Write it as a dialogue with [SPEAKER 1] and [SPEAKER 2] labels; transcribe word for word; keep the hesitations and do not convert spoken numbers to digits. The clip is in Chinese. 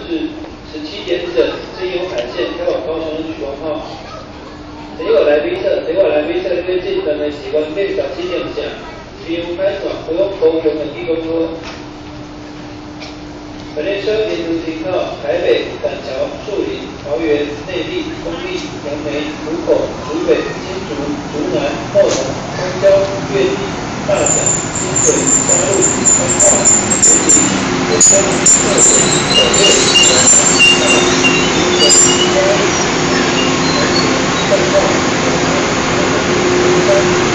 [SPEAKER 1] 是十七点整，真有海线开往高雄的莒光号。第一个来宾车，第一个来宾车最近等的时间变十七点整，利用开船回往高雄的地公路。本列车沿途停靠台北、板桥、树林、桃园、内埤、中坜、杨梅、湖口、竹北、新竹、竹南、后龙、东郊、月底、大甲、清水、嘉义、彰化、埔里、连江、鹤水、小六、南港、大武、云林、嘉义、台南、彰化、台南、台南、台南、